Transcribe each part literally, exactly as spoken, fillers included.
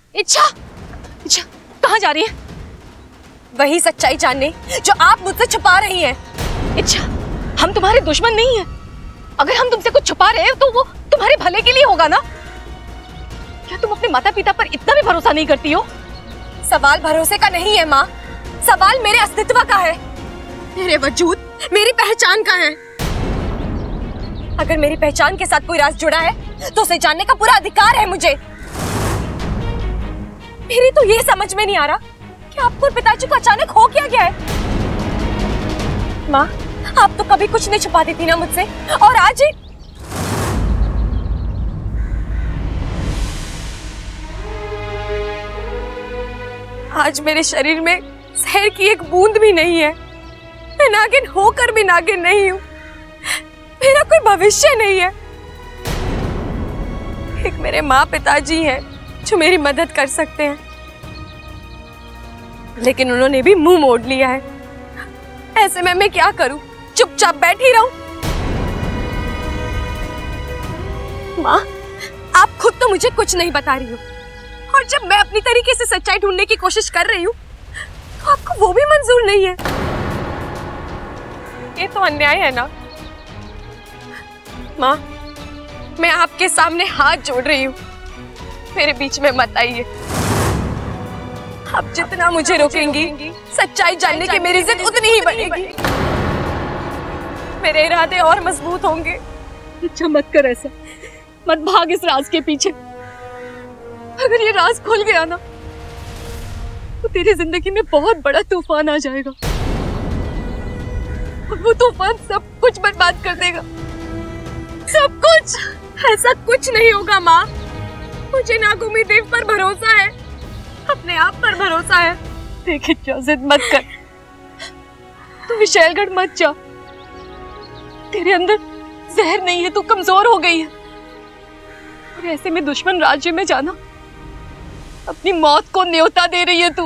इच्छा, इच्छा कहाँ जा रही है? वही सच्चाई जानने जो आप मुझसे छुपा रही हैं। इच्छा, हम तुम्हारे दुश्मन नहीं हैं। अगर हम तुमसे कुछ छुपा रहे हैं तो वो तुम्हारे भले के लिए होगा ना? क्या तुम अपने माता पिता पर इतना भी भरोसा नहीं करती हो? सवाल भरोसे का नहीं है माँ, सवाल मेरे अस्तित्व का है, मेरे वजूद, मेरी पहचान का है। अगर मेरी पहचान के साथ कोई राज जुड़ा है तो उसे जानने का पूरा अधिकार है मुझे। मेरी तो ये समझ में नहीं आ रहा कि आपको और पिताजी को अचानक हो क्या गया है। माँ, आप तो कभी कुछ नहीं छुपाती थी ना मुझसे, और आज ही आज मेरे शरीर में जहर की एक बूंद भी नहीं है। मैं नागिन होकर भी नागिन नहीं हूँ। मेरा कोई भविष्य नहीं है। एक मेरे माँ पिताजी हैं जो मेरी मदद कर सकते हैं, लेकिन उन्होंने भी मुंह मोड़ लिया है। ऐसे में मैं क्या करूं? चुपचाप बैठी रहूं? माँ, आप खुद तो मुझे कुछ नहीं बता रही हो, और जब मैं अपनी तरीके से सच्चाई ढूंढने की कोशिश कर रही हूँ तो आपको वो भी मंजूर नहीं है। ये तो अन्याय है ना। माँ, मैं आपके सामने हाथ जोड़ रही हूँ, मेरे बीच में मत आइए। आप जितना मुझे रोकेंगी, सच्चाई जानने की मेरी जिद उतनी ही बढ़ेगी। मेरे इरादे और मजबूत होंगे। अच्छा मत कर ऐसा, मत भाग इस राज के पीछे। अगर ये राज खुल गया ना तो तेरी जिंदगी में बहुत बड़ा तूफान आ जाएगा, और वो तूफान सब कुछ बर्बाद कर देगा, सब कुछ। ऐसा कुछ नहीं होगा माँ, मुझे नागुमी देव पर भरोसा है, अपने आप पर भरोसा है। देख इच्छा, जिद मत कर, तू विशालगढ़ मत जा। तेरे अंदर जहर नहीं है, तू कमजोर हो गई है, और ऐसे में दुश्मन राज्य में जाना, अपनी मौत को न्योता दे रही है तू।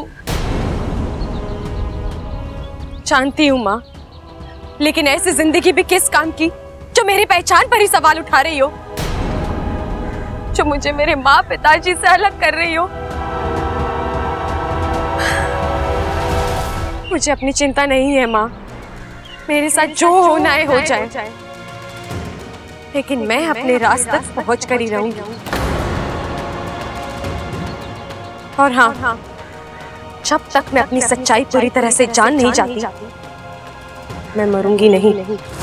जानती हूँ माँ, लेकिन ऐसी जिंदगी भी किस काम की जो मेरी पहचान पर ही सवाल उठा रही हो, जो मुझे मेरे माँ पिताजी से अलग कर रही हो। मुझे अपनी चिंता नहीं है माँ, मेरे साथ जो होना है हो जाए, लेकिन मैं अपने रास्ते तक पहुँच कर ही रहूंगी। और हाँ, हाँ, जब तक मैं अपनी सच्चाई पूरी तरह से जान नहीं जाती, मैं मरूंगी नहीं।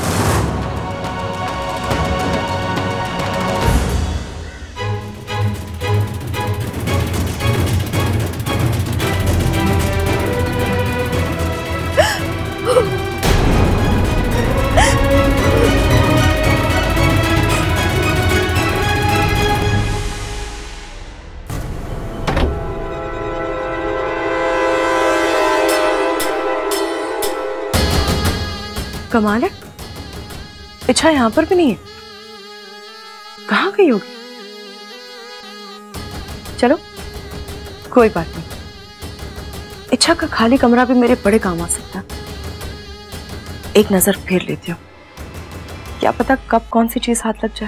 कमाल है, इच्छा यहाँ पर भी नहीं है, कहाँ गई होगी? चलो कोई बात नहीं, इच्छा का खाली कमरा भी मेरे बड़े काम आ सकता है। एक नजर फेर लेती हूँ, क्या पता कब कौन सी चीज हाथ लग जाए।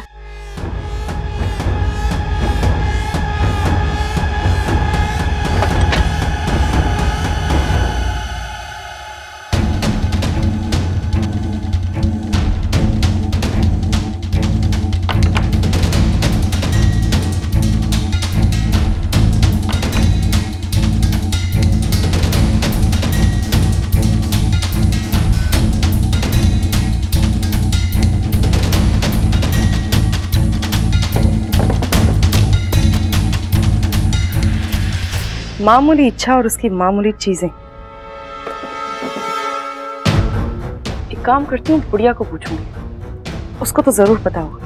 मामूली इच्छा और उसकी मामूली चीजें। एक काम करती हूँ, बुढ़िया को पूछूंगी, उसको तो जरूर पता होगा।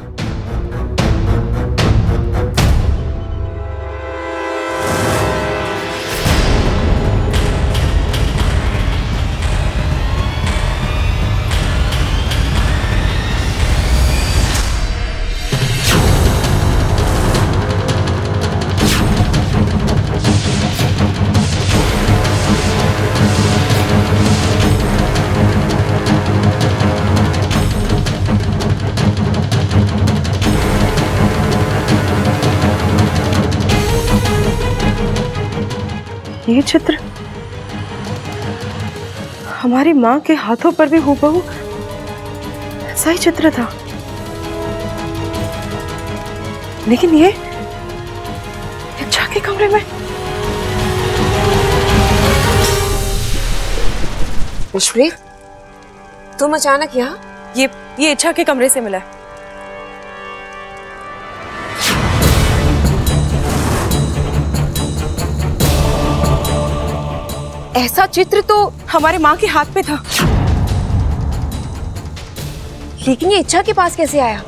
ये चित्र हमारी माँ के हाथों पर भी हूबहू ऐसा ही चित्र था, लेकिन ये इच्छा के कमरे में। विश्वप्रीत, तुम अचानक यहाँ? ये ये इच्छा के कमरे से मिला है। ऐसा चित्र तो हमारे माँ के हाथ पे था, लेकिन ये इच्छा के पास कैसे आया?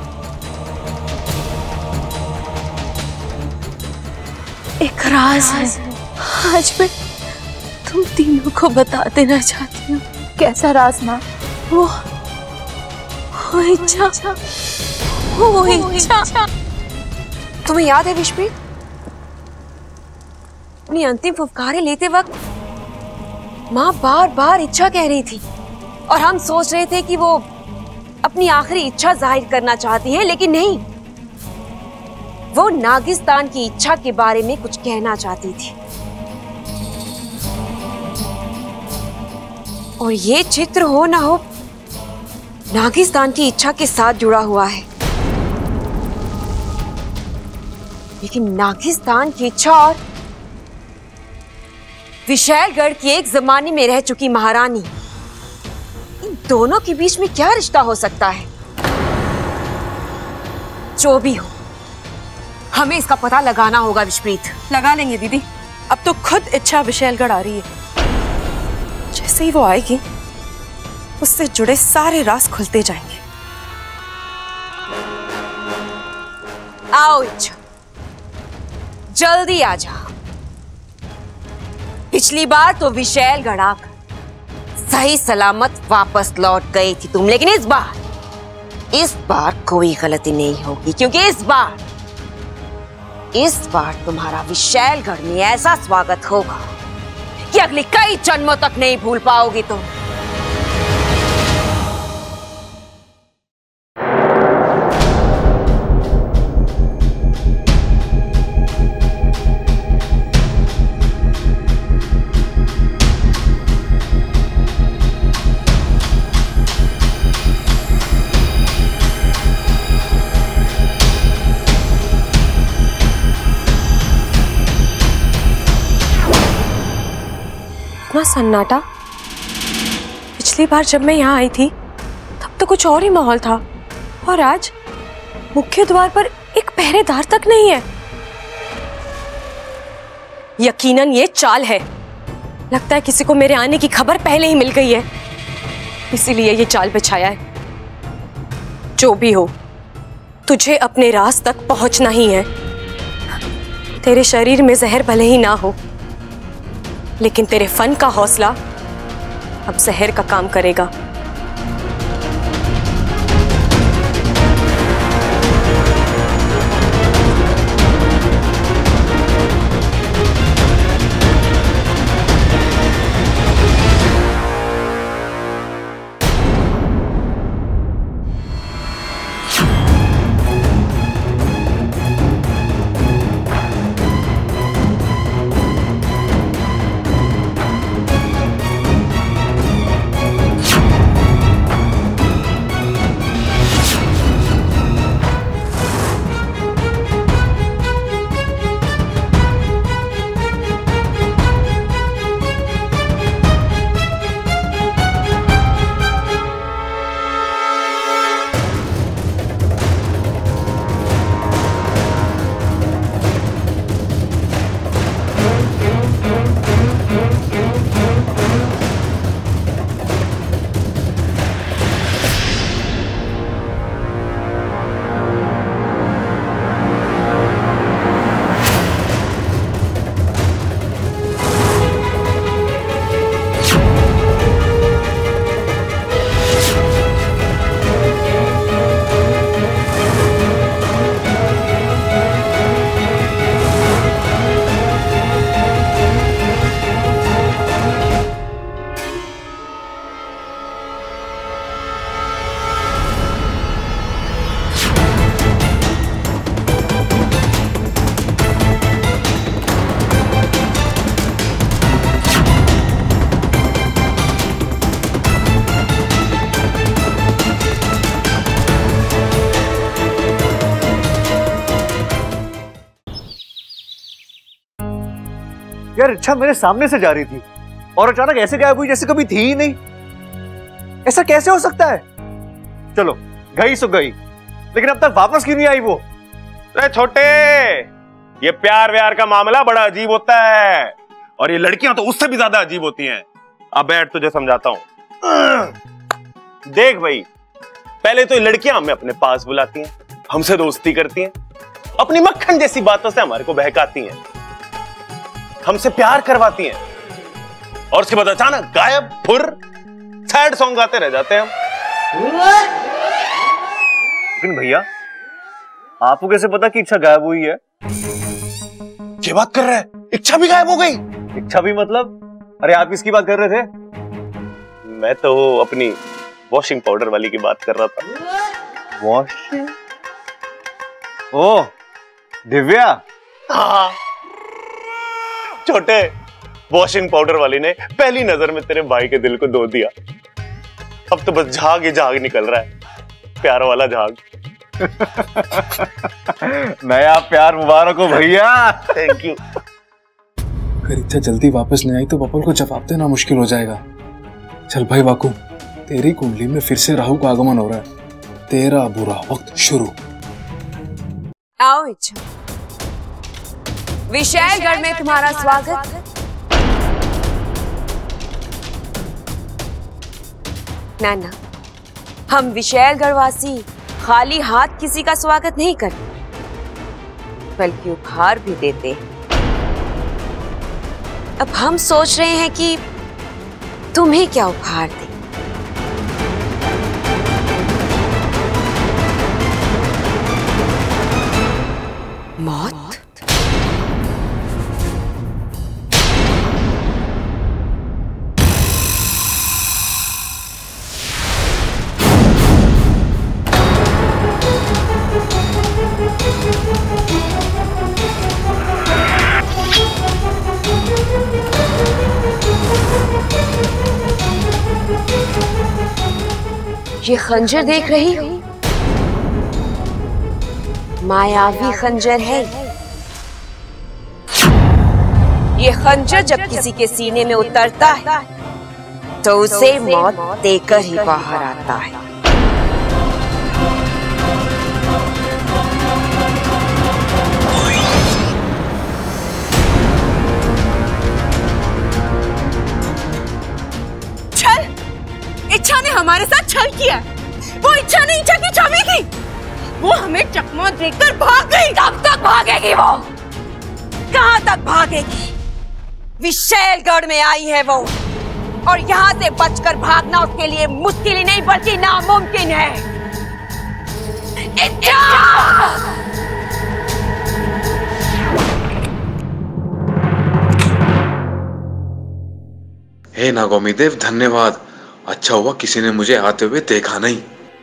एक राज है, आज मैं तुम तीनों को बता देना चाहती हूँ। कैसा राज माँ? वो वो इच्छा, वो इच्छा। तुम्हें याद है विश्वप्रीत, अपनी अंतिम फुफकारे लेते वक्त माँ बार बार इच्छा कह रही थी और हम सोच रहे थे कि वो अपनी आखिरी इच्छा जाहिर करना चाहती हैं, लेकिन नहीं, वो नागिस्तान की इच्छा के बारे में कुछ कहना चाहती थी। और ये चित्र हो ना हो नागिस्तान की इच्छा के साथ जुड़ा हुआ है, लेकिन नागिस्तान की इच्छा और विशालगढ़ की एक जमाने में रह चुकी महारानी, इन दोनों के बीच में क्या रिश्ता हो सकता है? जो भी हो, हमें इसका पता लगाना होगा विश्वप्रीत। लगा लेंगे दीदी, अब तो खुद इच्छा विशालगढ़ आ रही है। जैसे ही वो आएगी, उससे जुड़े सारे राज खुलते जाएंगे। आओ इच्छा, जल्दी आ जा। पिछली बार तो विशालगढ़ आकर सही सलामत वापस लौट गई थी तुम, लेकिन इस बार इस बार कोई गलती नहीं होगी, क्योंकि इस बार इस बार तुम्हारा विशालगढ़ में ऐसा स्वागत होगा कि अगले कई जन्मों तक नहीं भूल पाओगी तुम। इतना सन्नाटा। पिछली बार जब मैं यहाँ आई थी तब तो कुछ और ही माहौल था, और आज मुख्य द्वार पर एक पहरेदार तक नहीं है। यकीनन ये चाल है। लगता है किसी को मेरे आने की खबर पहले ही मिल गई है, इसीलिए ये चाल बिछाया है। जो भी हो, तुझे अपने राज तक पहुंचना ही है। तेरे शरीर में जहर भले ही ना हो, लेकिन तेरे फन का हौसला अब जहर का काम करेगा। यार इच्छा मेरे सामने से जा रही थी और अचानक ऐसे गायब हुई जैसे कभी थी ही नहीं। ऐसा कैसे हो सकता है? चलो गई सो गई, लेकिन अब तक वापस क्यों नहीं आई वो? अरे छोटे, ये प्यार व्यार का मामला बड़ा अजीब होता है और ये लड़कियां तो उससे भी ज्यादा अजीब होती हैं। अब बैठ, तुझे समझाता हूं। देख भाई, पहले तो ये लड़कियां हमें अपने पास बुलाती हैं, हमसे दोस्ती करती हैं, अपनी मक्खन जैसी बातों से हमारे को बहकाती हैं, हमसे प्यार करवाती हैं और उसके बाद अचानक गायब फुर सैड सॉन्ग गाते रह जाते हैं हम। लेकिन भैया, आपको कैसे पता कि इच्छा गायब हुई है? ये बात कर रहा है? इच्छा भी गायब हो गई? इच्छा भी मतलब? अरे आप किसकी बात कर रहे थे? मैं तो अपनी वॉशिंग पाउडर वाली की बात कर रहा था। वॉशिंग? ओह दिव्या। हाँ छोटे, वॉशिंग पाउडर वाली ने पहली नजर में तेरे भाई के दिल को धो दिया। अब तो बस झाग ही झाग निकल रहा है, प्यार वाला झाग। नया प्यार मुबारक हो भैया। Thank you. अगर इच्छा जल्दी वापस नहीं आई तो बबल को जवाब देना मुश्किल हो जाएगा। चल भाई वाकू, तेरी कुंडली में फिर से राहु का आगमन हो रहा है। तेरा बुरा वक्त शुरू। आओ इच्छा, विशालगढ़ में तुम्हारा स्वागत। नाना, हम विशालगढ़ वासी खाली हाथ किसी का स्वागत नहीं करते, बल्कि उपहार भी देते हैं। अब हम सोच रहे हैं कि तुम्हें क्या उपहार दें। मौत? ये खंजर देख रही हो? मायावी खंजर है। ये खंजर जब किसी के सीने में उतरता है तो उसे मौत देकर ही बाहर आता है। इच्छा ने हमारे साथ छल किया। वो इच्छा ने इच्छा की छवि थी। वो हमें चकमा देकर भाग गई। कब तक भागेगी वो? कहां तक भागेगी? विशालगढ़ में आई है वो, और यहां से बचकर भागना उसके लिए मुश्किल ही नहीं बल्कि नामुमकिन है। इच्छा! हे नागोमी देव, धन्यवाद। अच्छा हुआ किसी ने मुझे आते हुए देखा नहीं।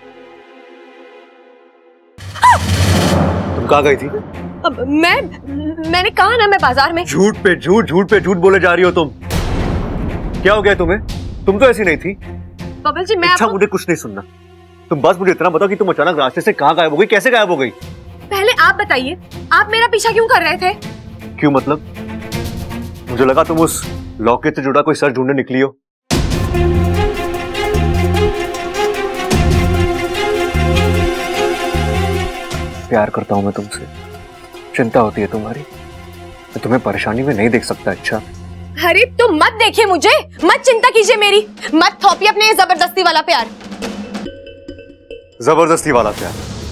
तुम कहाँ गई थी? अब मैं मैंने कहा ना, मैं बाजार में। झूठ पे झूठ, झूठ पे झूठ बोले जा रही हो तुम। क्या हो गया तुम्हें? तुम तो ऐसी नहीं थी। बबल जी, मैं अच्छा आपको... मुझे कुछ नहीं सुनना। तुम बस मुझे इतना बताओ कि तुम अचानक रास्ते से कहाँ गायब हो गई, कैसे गायब हो गई? पहले आप बताइए, आप मेरा पीछा क्यों कर रहे थे? क्यों मतलब? मुझे लगा तुम उस लॉकेट से जुड़ा कोई सर ढूंढने निकली हो। प्यार करता हूं मैं तुमसे, चिंता होती है तुम्हारी, मैं तुम्हें परेशानी में नहीं देख सकता। अच्छा अरे तुम मत देखिए मुझे, मत चिंता कीजिए मेरी, मत थोपिए अपने जबरदस्ती वाला प्यार। जबरदस्ती वाला प्यार?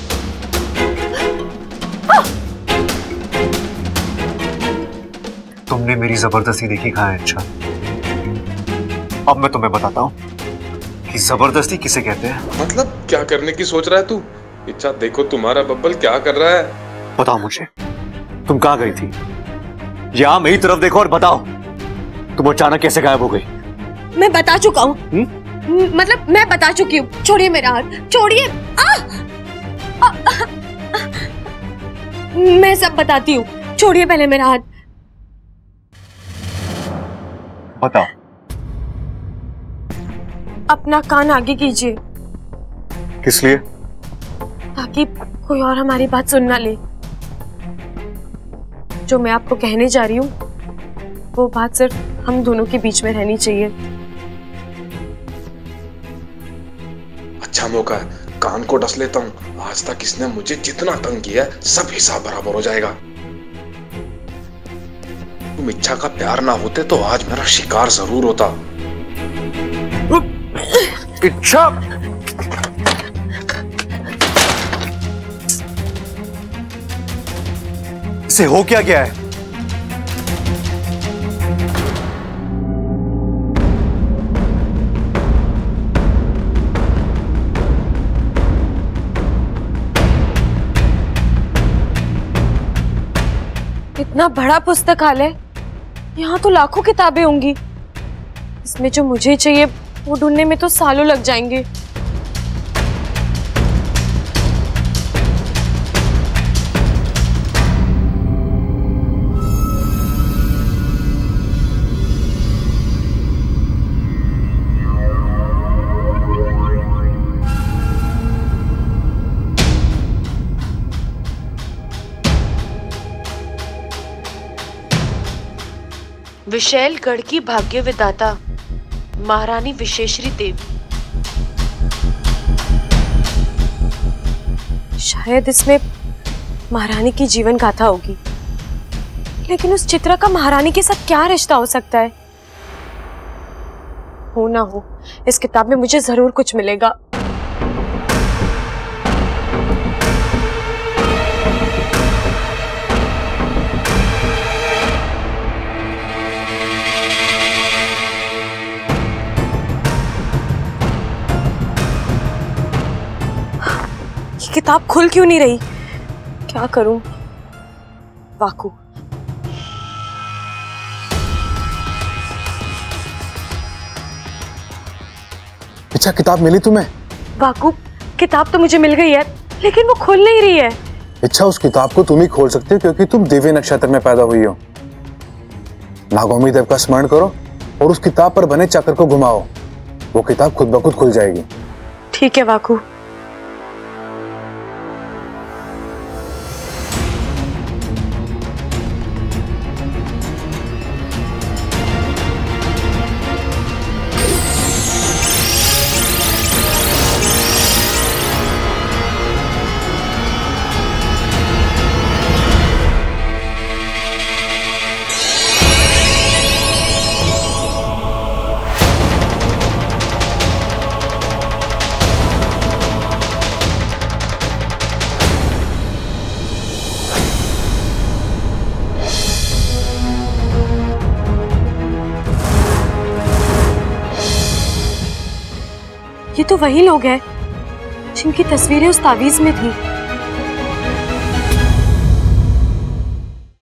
तुमने मेरी जबरदस्ती देखी कहाँ है? अच्छा अब मैं तुम्हें बताता हूँ कि जबरदस्ती किसे कहते हैं। मतलब क्या करने की सोच रहा है तू? इच्छा, देखो तुम्हारा बब्बल क्या कर रहा है। बताओ मुझे, तुम कहाँ गई थी? यहाँ मेरी तरफ देखो और बताओ, तुम अचानक कैसे गायब हो गई? मैं बता चुका हूँ, मतलब मैं बता चुकी हूँ। छोड़िए मेरा हाथ, छोड़िए। मैं सब बताती हूँ, छोड़िए पहले मेरा हाथ। बताओ। अपना कान आगे कीजिए। किस लिए? ताकि कोई और हमारी बात सुन ना ले। जो मैं आपको कहने जा रही हूँ वो बात सिर्फ हम दोनों के बीच में रहनी चाहिए। अच्छा मौका है, कान को डस लेता हूँ। आज तक इसने मुझे जितना तंग किया है सब हिसाब बराबर हो जाएगा। तुम इच्छा का प्यार ना होते तो आज मेरा शिकार जरूर होता। इच्छा, इसे हो क्या गया है? इतना बड़ा पुस्तकालय, यहाँ तो लाखों किताबें होंगी। इसमें जो मुझे चाहिए वो ढूंढने में तो सालों लग जाएंगे। विशैलगढ़ की भाग्य विधाता महारानी विशेश्वरी देवी। शायद इसमें महारानी की जीवन गाथा होगी, लेकिन उस चित्रा का महारानी के साथ क्या रिश्ता हो सकता है? हो ना हो, इस किताब में मुझे जरूर कुछ मिलेगा। किताब खुल क्यों नहीं रही? क्या करूं? वाकू, अच्छा किताब मिली तुम्हें? वाकू, किताब तो मुझे मिल गई है, लेकिन वो खुल नहीं रही है। अच्छा, उस किताब को तुम ही खोल सकती हो क्योंकि तुम दिव्य नक्षत्र में पैदा हुई हो। नागोमी देव का स्मरण करो और उस किताब पर बने चक्र को घुमाओ। वो किताब खुद ब खुद खुल जाएगी। ठीक है वाकू। ये तो वही लोग हैं जिनकी तस्वीरें उस तावीज में थी।